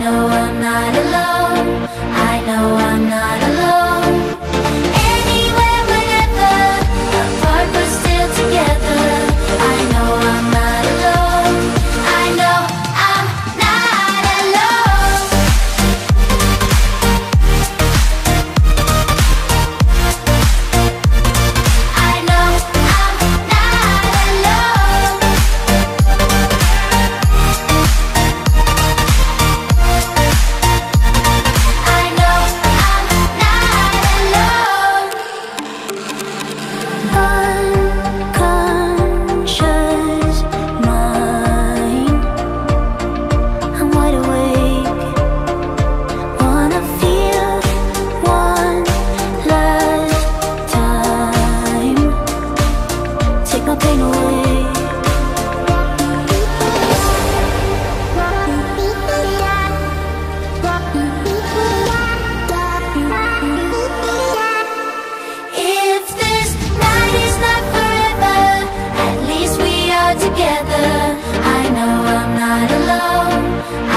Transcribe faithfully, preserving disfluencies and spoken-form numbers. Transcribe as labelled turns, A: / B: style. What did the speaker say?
A: know I'm not alone. I know I'm not alone. Anywhere, whenever, apart but still together. I know I'm not alone. I know I'm not alone. I know I'm not alone. I know I'm not alone. Unconscious mind, I'm wide awake. Wanna feel one last time. Take my pain away. If this night is not forever, at least we are together. I know I'm not alone.